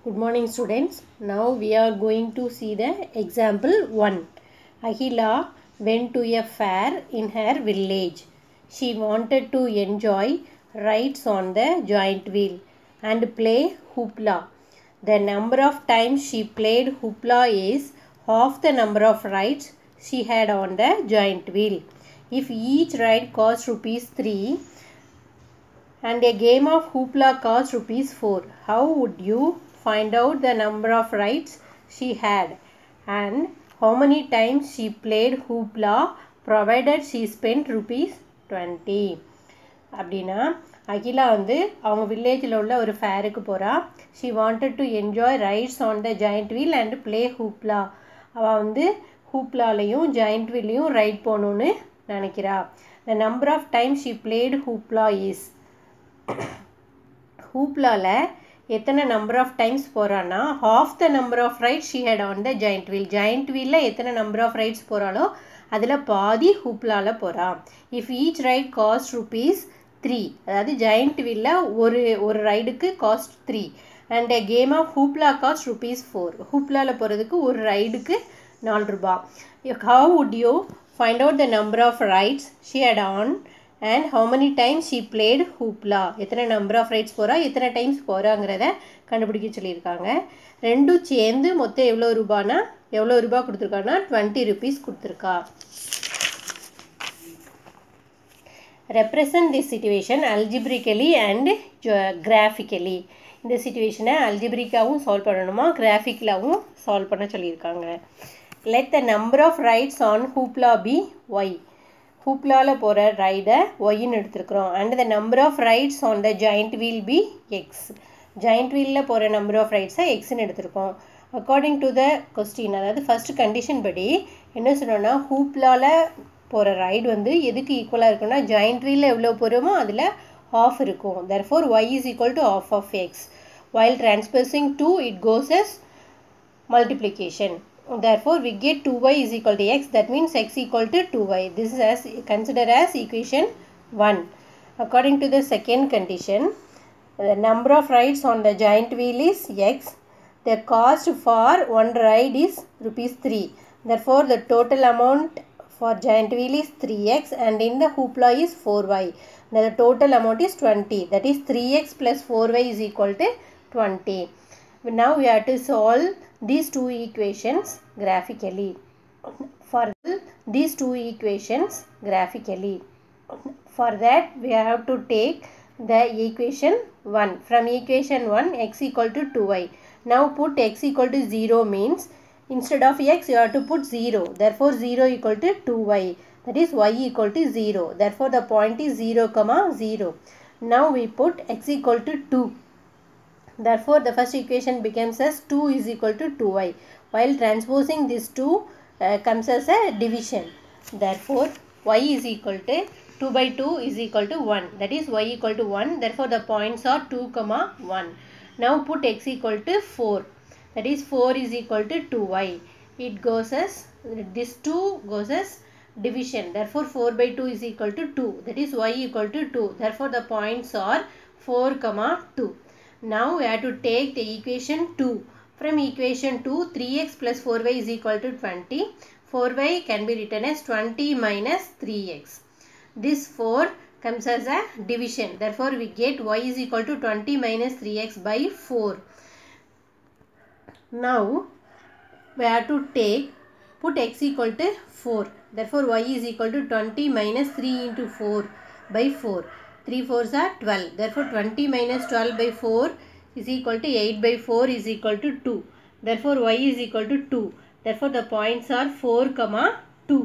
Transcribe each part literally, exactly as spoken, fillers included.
Good morning students. Now we are going to see the example one. Ahila went to a fair in her village. She wanted to enjoy rides on the giant wheel and play hoopla. The number of times she played hoopla is half the number of rides she had on the giant wheel. If each ride cost rupees three and a game of hoopla cost rupees four, how would you find out the number of rides she had and how many times she played hoopla provided she spent rupees twenty? அப்படின்னா அகிலா வந்து அவங்க வில்லேஜில் உள்ள ஒரு ஃபேருக்கு போகிறா. She wanted to enjoy rides on the joint wheel and play hoopla. அவள் வந்து ஹூப்லாலையும் ஜாயிண்ட் வீல்லையும் ரைட் போகணுன்னு நினைக்கிறா. The number of time she played hoopla is, ஹூப்லாவில் எத்தனை நம்பர் ஆஃப் டைம்ஸ் போகிறான்னா half the number of rides she had on the joint wheel. Joint வீலில் எத்தனை நம்பர் ஆஃப் ரைட்ஸ் போகிறாலோ அதில் பாதி ஹூப்லாவில் போகிறா. If each ride cost rupees three, அதாவது ஜாயிண்ட் வீலில் ஒரு ஒரு ரைடுக்கு cost three and a game of hoopla cost rupees four. ஹூப்லாவில் போகிறதுக்கு ஒரு ரைடுக்கு நாலு ரூபா. how would you find out the number of rides she had on and how many times she played hoopla? எத்தனை நம்பர் ஆஃப் ரைட்ஸ் போகிறா, எத்தனை times போகிறாங்கிறத கண்டுபிடிக்க சொல்லியிருக்காங்க. ரெண்டும் சேர்ந்து மொத்தம் எவ்வளோ ரூபானா எவ்வளோ ரூபா கொடுத்துருக்காங்கன்னா டுவெண்ட்டி ருபீஸ் கொடுத்துருக்கா. Represent this situation algebraically and graphically. இந்த சிச்சுவேஷனை அல்ஜிப்ரிக்காவும் சால்வ் பண்ணணுமா கிராஃபிக்கலாகவும் சால்வ் பண்ண சொல்லியிருக்காங்க. Let the number of rides on hoopla be y. ஹூப்லாவில் போகிற ரைடை ஒய்ன்னு எடுத்துருக்குறோம். And the number of rides on the joint wheel be x. Joint வீலில் போகிற நம்பர் ஆஃப் ரைட்ஸை எக்ஸ்ன்னு எடுத்திருக்கோம். அக்கார்டிங் டு த கொஸ்டின், அதாவது ஃபஸ்ட் கண்டிஷன் படி என்ன சொன்னோன்னா ஹூப்லாவில் போகிற ரைடு வந்து எதுக்கு ஈக்குவலாக இருக்குன்னா ஜாயிண்ட் வீலில் எவ்வளோ போகிறோமோ அதில் ஹாஃப் இருக்கும். therefore y is equal to half of x. while transposing two it goes as multiplication. Therefore we get two y is equal to x. That means x equal to two y. This is as considered as equation one. According to the second condition, the number of rides on the giant wheel is x. The cost for one ride is rupees three. Therefore the total amount for giant wheel is three x and in the hoopla is four y. Now the total amount is twenty. That is three x plus four y is equal to twenty. Now we have to solve these two equations graphically. For these two equations graphically, for that we have to take the equation one. From equation one, x equal to two y. Now put x equal to zero means instead of x you have to put zero. Therefore zero equal to two y. That is y equal to zero. Therefore the point is zero comma zero. Now we put x equal to two. Therefore the first equation becomes as two is equal to two y. While transposing this two uh, comes as a division. Therefore y is equal to two by two is equal to one. That is y equal to one. Therefore the points are two comma one. Now put x equal to four. That is four is equal to two y. It goes as, this two goes as division. Therefore four by two is equal to two. That is y equal to two. Therefore the points are four comma two. Now we have to take the equation two. From equation two, three x plus four y is equal to twenty. four y can be written as twenty minus three x. This four comes as a division. Therefore we get y is equal to twenty minus three x by four. Now we have to take, put x equal to four. Therefore y is equal to twenty minus three into four by four. three fours are twelve. Therefore twenty minus twelve by four is equal to eight by four is equal to two. Therefore y is equal to two. Therefore the points are four comma two.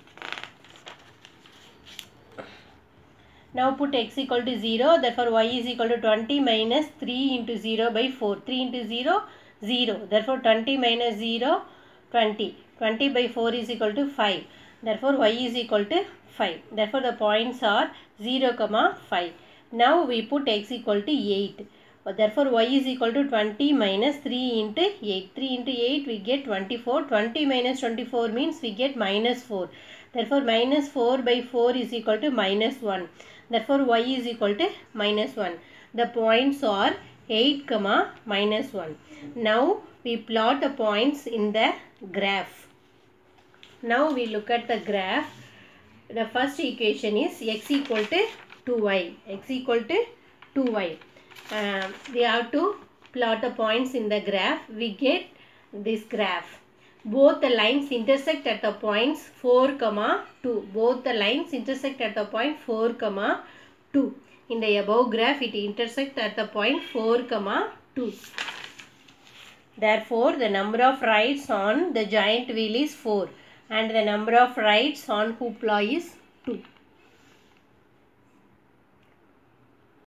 Now put x equal to zero. Therefore y is equal to twenty minus three into zero by four. three into zero, zero. Therefore twenty minus zero, twenty. twenty by four is equal to five. Therefore y is equal to five. Therefore the points are zero comma five. Now we put x equal to eight. Therefore y is equal to twenty minus three into eight. three into eight we get twenty-four. twenty minus twenty-four means we get minus four. Therefore minus four by four is equal to minus one. Therefore y is equal to minus one. The points are eight comma minus one. Now we plot the points in the graph. Now we look at the graph. The first equation is x equal to two y. X equal to two y. Uh, we have to plot the points in the graph. We get this graph. Both the lines intersect at the points four comma two. Both the lines intersect at the point four comma two. In the above graph, it intersects at the point four comma two. Therefore, the number of rides on the giant wheel is four and the number of rides on hoopla is two.